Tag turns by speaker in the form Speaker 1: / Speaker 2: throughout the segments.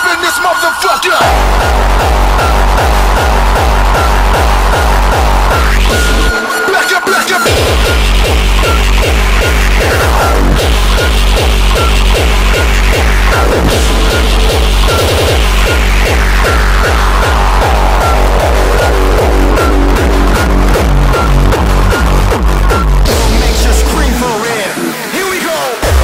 Speaker 1: in this motherfucker. Back up, back up. Makes you scream for it. Here we go.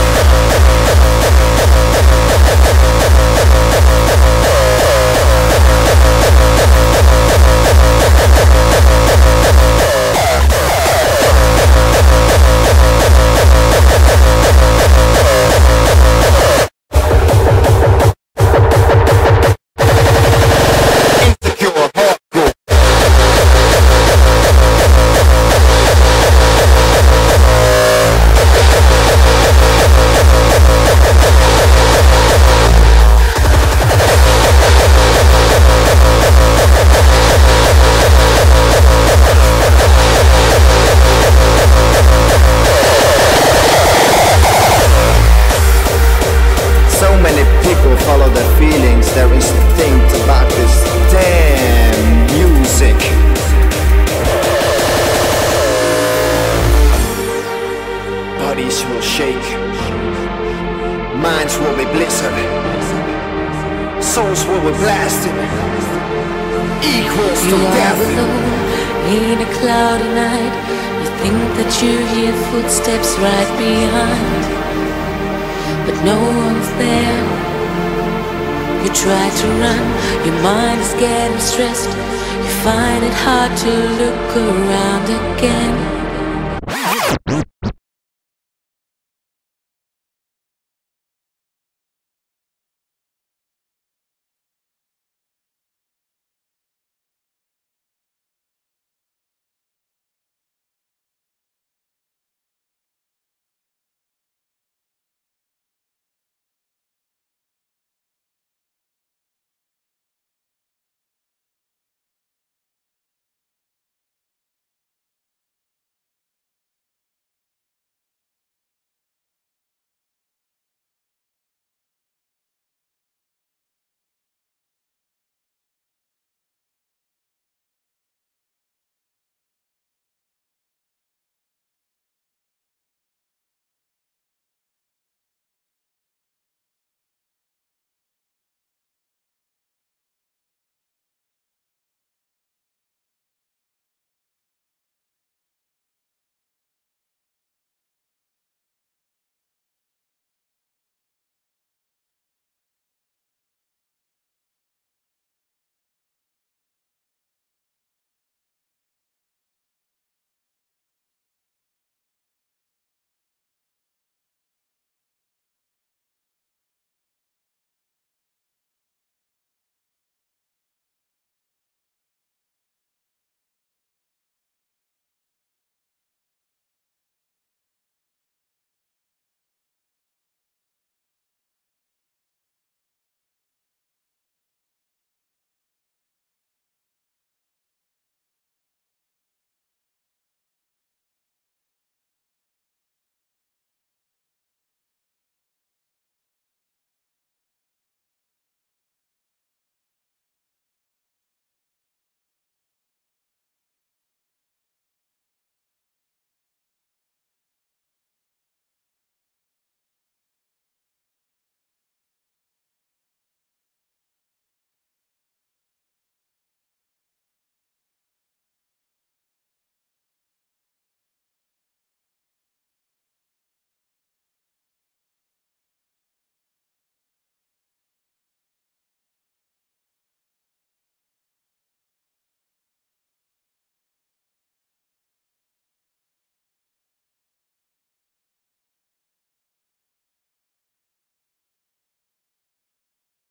Speaker 1: Follow their feelings, their instinct about this damn music. Bodies will shake, minds will be blistered, souls will be blasted, equals to death.
Speaker 2: In a cloudy night, you think that you hear footsteps right behind, but no one's there. You try to run, your mind is getting stressed. You find it hard to look around again.